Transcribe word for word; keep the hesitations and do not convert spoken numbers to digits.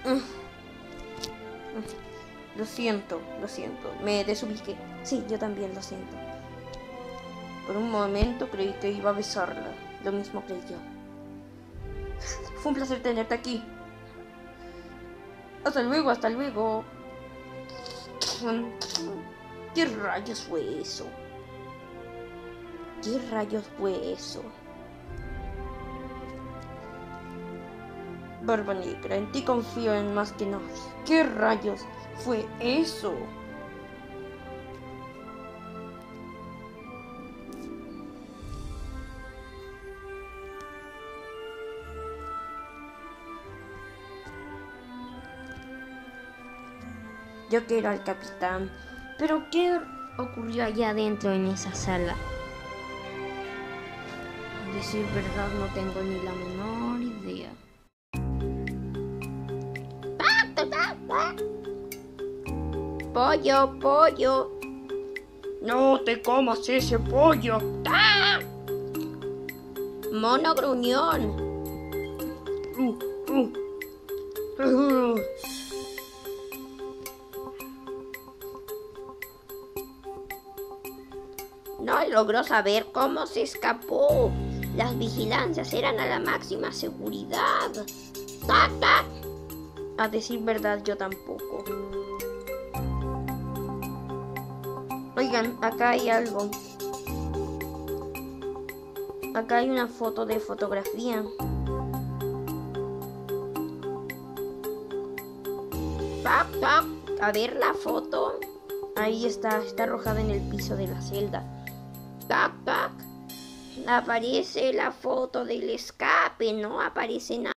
Lo siento, lo siento. Me desubiqué. Sí, yo también lo siento. Por un momento creí que iba a besarla. Lo mismo creí yo. Fue un placer tenerte aquí. Hasta luego, hasta luego. ¿Qué rayos fue eso? ¿Qué rayos fue eso? Barba Negra, en ti confío en más que nadie. ¿Qué rayos fue eso? Yo quiero al capitán. ¿Pero qué ocurrió allá adentro en esa sala? A decir verdad, no tengo ni la menor idea. Pollo, pollo. No te comas ese pollo. ¡Ah! Mono gruñón. Uh, uh. Uh. No logró saber cómo se escapó. Las vigilancias eran a la máxima seguridad. ¡Tac, tac! A decir verdad, yo tampoco. Oigan, acá hay algo. Acá hay una foto de fotografía. ¡Tac, tac! A ver la foto. Ahí está, está arrojada en el piso de la celda. ¡Tac, tac! Aparece la foto del escape, no aparece nada.